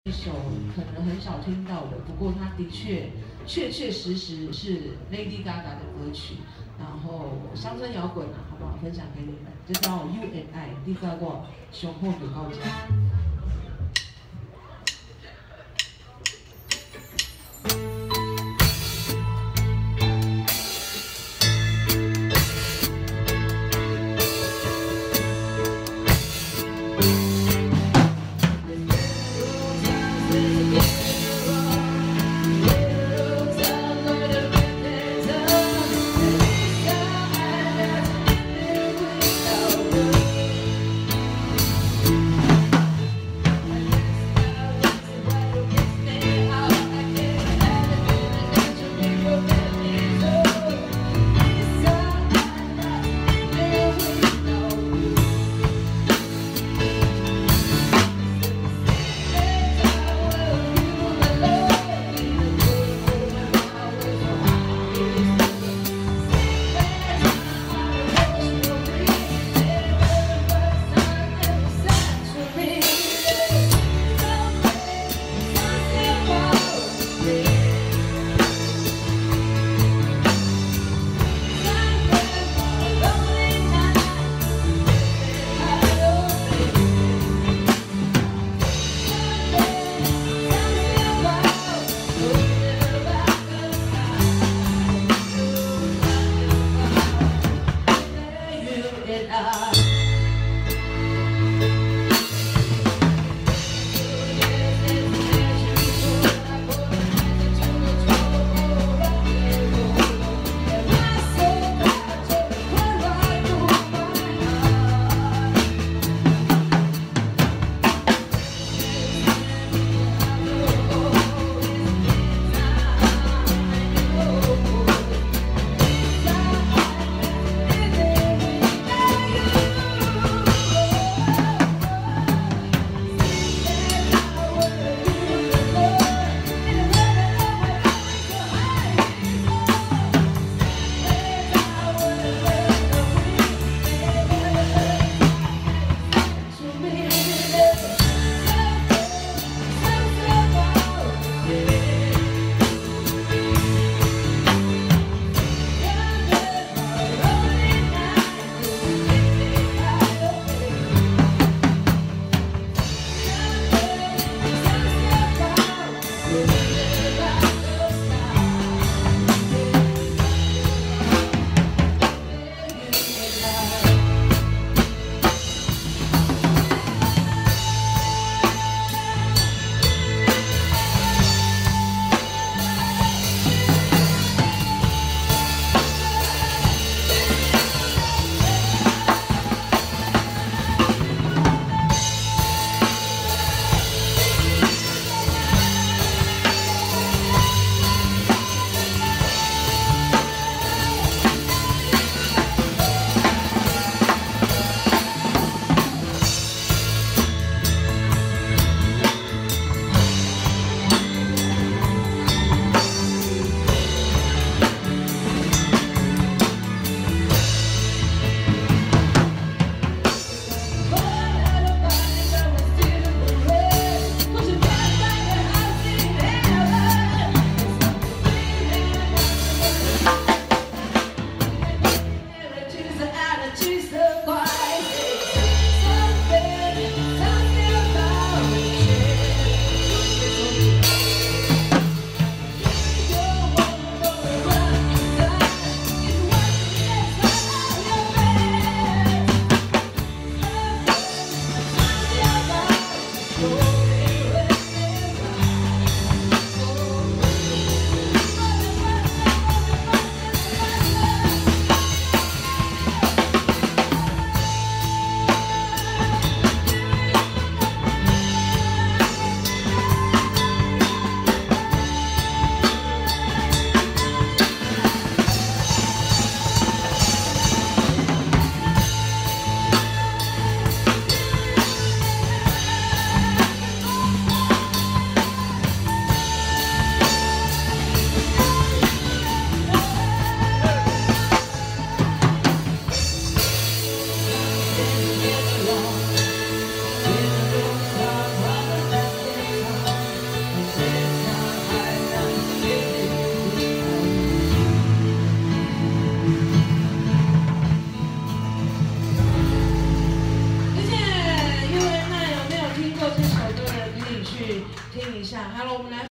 一首可能很少听到的，不过它的确确实是 Lady Gaga 的歌曲，然后乡村摇滚啊，好不好？分享给你们，这叫 You and I， 你知道我雄厚有高价。 听一下。好了，我们来。